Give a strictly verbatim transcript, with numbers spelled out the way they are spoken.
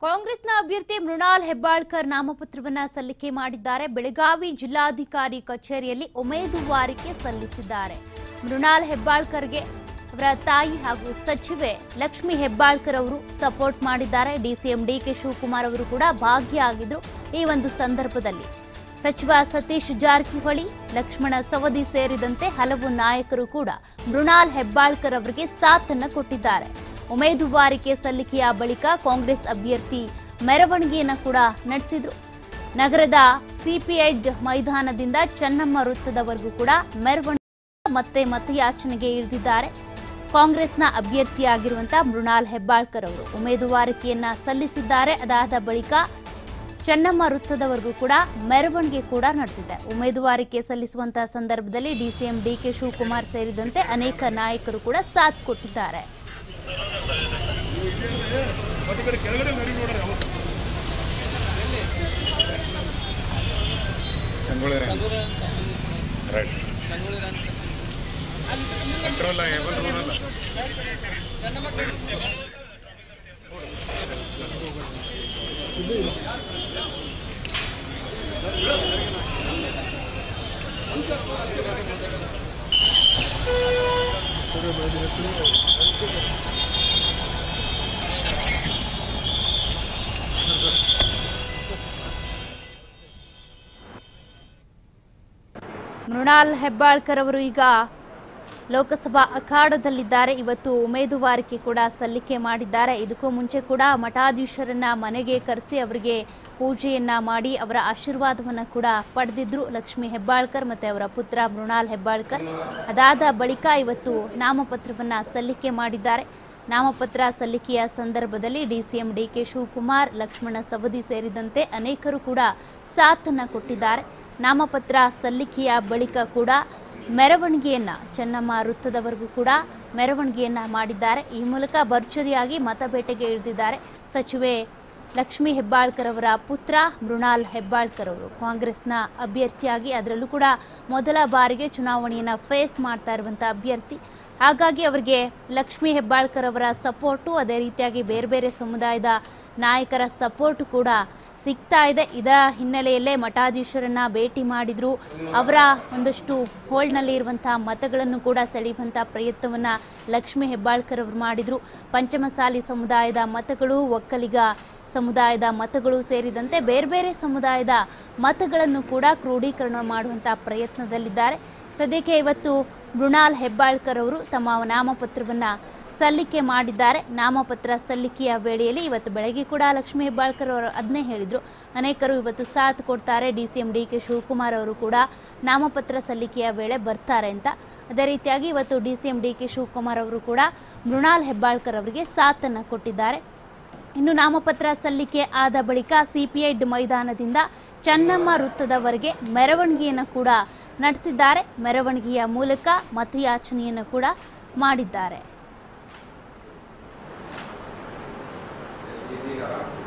ಕಾಂಗ್ರೆಸ್ನ ಅಭ್ಯರ್ಥಿ ಮೃಣಾಲ್ ಹೆಬ್ಬಾಳ್ಕರ್ ನಾಮಪತ್ರವನ್ನ ಸಲ್ಲಿಕೆ ಮಾಡಿದ್ದಾರೆ. ಬೆಳಗಾವಿ ಜಿಲ್ಲಾಧಿಕಾರಿ ಕಚೇರಿಯಲ್ಲಿ ಉಮೇದುವಾರಿಕೆ ಸಲ್ಲಿಸಿದ್ದಾರೆ. ಮೃಣಾಲ್ ಹೆಬ್ಬಾಳ್ಕರ್ಗೆ ಅವರ ತಾಯಿ ಹಾಗೂ ಸಚಿವೆ ಲಕ್ಷ್ಮಿ ಹೆಬ್ಬಾಳ್ಕರ್ ಅವರು ಸಪೋರ್ಟ್ ಮಾಡಿದ್ದಾರೆ. ಡಿಸಿಎಂ ಡಿಕೆ ಶಿವಕುಮಾರ್ ಅವರು ಕೂಡ ಭಾಗಿಯಾಗಿದ್ರು. ಈ ಒಂದು ಸಂದರ್ಭದಲ್ಲಿ ಸಚಿವ ಸತೀಶ್ ಜಾರಕಿಹೊಳಿ, ಲಕ್ಷ್ಮಣ ಸವದಿ ಸೇರಿದಂತೆ ಹಲವು ನಾಯಕರು ಕೂಡ ಮೃಣಾಲ್ ಹೆಬ್ಬಾಳ್ಕರ್ ಅವರಿಗೆ ಸಾಥನ್ನ ಕೊಟ್ಟಿದ್ದಾರೆ. ಉಮೇದುವಾರಿಕೆ ಸಲ್ಲಿಕೆಯ ಬಳಿಕ ಕಾಂಗ್ರೆಸ್ ಅಭ್ಯರ್ಥಿ ಮೆರವಣಿಗೆಯನ್ನು ಕೂಡ ನಡೆಸಿದ್ರು. ನಗರದ ಸಿಪಿಐ ಮೈದಾನದಿಂದ ಚೆನ್ನಮ್ಮ ವೃತ್ತದವರೆಗೂ ಕೂಡ ಮೆರವಣಿಗೆ ಮತ್ತೆ ಮತಯಾಚನೆಗೆ ಇಳಿದಿದ್ದಾರೆ. ಕಾಂಗ್ರೆಸ್ನ ಅಭ್ಯರ್ಥಿಯಾಗಿರುವಂತಹ ಮೃಣಾಲ್ ಹೆಬ್ಬಾಳ್ಕರ್ ಅವರು ಉಮೇದುವಾರಿಕೆಯನ್ನ ಸಲ್ಲಿಸಿದ್ದಾರೆ. ಅದಾದ ಬಳಿಕ ಚೆನ್ನಮ್ಮ ವೃತ್ತದವರೆಗೂ ಕೂಡ ಮೆರವಣಿಗೆ ಕೂಡ ನಡೆದಿದೆ. ಉಮೇದುವಾರಿಕೆ ಸಲ್ಲಿಸುವಂತಹ ಸಂದರ್ಭದಲ್ಲಿ ಡಿಸಿಎಂ ಡಿಕೆ ಶಿವಕುಮಾರ್ ಸೇರಿದಂತೆ ಅನೇಕ ನಾಯಕರು ಕೂಡ ಸಾಥ್ ಕೊಟ್ಟಿದ್ದಾರೆ. ಮೃಣಾಲ್ ಹೆಬ್ಬಾಳ್ಕರ್ ಅವರು ಈಗ ಲೋಕಸಭಾ ಅಖಾಡದಲ್ಲಿದ್ದಾರೆ. ಇವತ್ತು ಉಮೇದುವಾರಿಕೆ ಕೂಡ ಸಲ್ಲಿಕೆ ಮಾಡಿದ್ದಾರೆ. ಇದಕ್ಕೂ ಮುಂಚೆ ಕೂಡ ಮಠಾಧೀಶರನ್ನ ಮನೆಗೆ ಕರೆಸಿ ಅವರಿಗೆ ಪೂಜೆಯನ್ನ ಮಾಡಿ ಅವರ ಆಶೀರ್ವಾದವನ್ನು ಕೂಡ ಪಡೆದಿದ್ರು ಲಕ್ಷ್ಮಿ ಹೆಬ್ಬಾಳ್ಕರ್ ಮತ್ತು ಅವರ ಪುತ್ರ ಮೃಣಾಲ್ ಹೆಬ್ಬಾಳ್ಕರ್. ಅದಾದ ಬಳಿಕ ಇವತ್ತು ನಾಮಪತ್ರವನ್ನ ಸಲ್ಲಿಕೆ ಮಾಡಿದ್ದಾರೆ. ನಾಮಪತ್ರ ಸಲ್ಲಿಕೆಯ ಸಂದರ್ಭದಲ್ಲಿ ಡಿಸಿಎಂ ಡಿಕೆ ಶಿವಕುಮಾರ್, ಲಕ್ಷ್ಮಣ ಸವದಿ ಸೇರಿದಂತೆ ಅನೇಕರು ಕೂಡ ಸಾಥನ್ನ ಕೊಟ್ಟಿದ್ದಾರೆ. ನಾಮಪತ್ರ ಸಲ್ಲಿಕೆಯ ಬಳಿಕ ಕೂಡ ಮೆರವಣಿಗೆಯನ್ನ ಚೆನ್ನಮ್ಮ ವೃತ್ತದವರೆಗೂ ಕೂಡ ಮೆರವಣಿಗೆಯನ್ನ ಮಾಡಿದ್ದಾರೆ. ಈ ಮೂಲಕ ಭರ್ಜರಿಯಾಗಿ ಮತಬೇಟೆಗೆ ಇಳಿದಿದ್ದಾರೆ. ಸಚಿವೆ ಲಕ್ಷ್ಮಿ ಹೆಬ್ಬಾಳ್ಕರ್ ಅವರ ಪುತ್ರ ಮೃಣಾಲ್ ಹೆಬ್ಬಾಳ್ಕರ್ ಅವರು ಕಾಂಗ್ರೆಸ್ನ ಅಭ್ಯರ್ಥಿಯಾಗಿ, ಅದರಲ್ಲೂ ಕೂಡ ಮೊದಲ ಬಾರಿಗೆ ಚುನಾವಣೆಯನ್ನು ಫೇಸ್ ಮಾಡ್ತಾ ಇರುವಂಥ ಅಭ್ಯರ್ಥಿ. ಹಾಗಾಗಿ ಅವರಿಗೆ ಲಕ್ಷ್ಮಿ ಹೆಬ್ಬಾಳ್ಕರ್ ಅವರ ಸಪೋರ್ಟು, ಅದೇ ರೀತಿಯಾಗಿ ಬೇರೆ ಬೇರೆ ಸಮುದಾಯದ ನಾಯಕರ ಸಪೋರ್ಟ್ ಕೂಡ ಸಿಗ್ತಾ ಇದೆ. ಇದರ ಹಿನ್ನೆಲೆಯಲ್ಲೇ ಮಠಾಧೀಶರನ್ನ ಭೇಟಿ ಮಾಡಿದ್ರು. ಅವರ ಒಂದಷ್ಟು ಹೋಲ್ಡ್ನಲ್ಲಿ ಇರುವಂತಹ ಮತಗಳನ್ನು ಕೂಡ ಸೆಳೆಯುವಂಥ ಪ್ರಯತ್ನವನ್ನು ಲಕ್ಷ್ಮಿ ಹೆಬ್ಬಾಳ್ಕರ್ ಅವರು ಮಾಡಿದ್ರು. ಪಂಚಮಸಾಲಿ ಸಮುದಾಯದ ಮತಗಳು, ಒಕ್ಕಲಿಗ ಸಮುದಾಯದ ಮತಗಳು ಸೇರಿದಂತೆ ಬೇರೆ ಬೇರೆ ಸಮುದಾಯದ ಮತಗಳನ್ನು ಕೂಡ ಕ್ರೋಢೀಕರಣ ಮಾಡುವಂಥ ಪ್ರಯತ್ನದಲ್ಲಿದ್ದಾರೆ. ಸದ್ಯಕ್ಕೆ ಇವತ್ತು ಮೃಣಾಲ್ ಹೆಬ್ಬಾಳ್ಕರ್ ಅವರು ತಮ್ಮ ನಾಮಪತ್ರವನ್ನು ಸಲ್ಲಿಕೆ ಮಾಡಿದ್ದಾರೆ. ನಾಮಪತ್ರ ಸಲ್ಲಿಕೆಯ ವೇಳೆಯಲ್ಲಿ ಇವತ್ತು ಬೆಳಗ್ಗೆ ಕೂಡ ಲಕ್ಷ್ಮಿ ಹೆಬ್ಬಾಳ್ಕರ್ ಅವರು ಅದನ್ನೇ ಹೇಳಿದರು, ಅನೇಕರು ಇವತ್ತು ಸಾಥ್ ಕೊಡ್ತಾರೆ, D C M D K Shivakumar ಅವರು ಕೂಡ ನಾಮಪತ್ರ ಸಲ್ಲಿಕೆಯ ವೇಳೆ ಬರ್ತಾರೆ ಅಂತ. ಅದೇ ರೀತಿಯಾಗಿ ಇವತ್ತು D C M D K Shivakumar ಅವರು ಕೂಡ ಮೃಣಾಲ್ ಹೆಬ್ಬಾಳ್ಕರ್ ಅವರಿಗೆ ಸಾಥನ್ನು ಕೊಟ್ಟಿದ್ದಾರೆ. ಇನ್ನು ನಾಮಪತ್ರ ಸಲ್ಲಿಕೆ ಆದ ಬಳಿಕ ಸಿಪಿಐ ಮೈದಾನದಿಂದ ಚೆನ್ನಮ್ಮ ವೃತ್ತದವರೆಗೆ ಮೆರವಣಿಗೆಯನ್ನು ಕೂಡ ನಡೆಸಿದ್ದಾರೆ. ಮೆರವಣಿಗೆಯ ಮೂಲಕ ಮತಯಾಚನೆಯನ್ನು ಕೂಡ ಮಾಡಿದ್ದಾರೆ.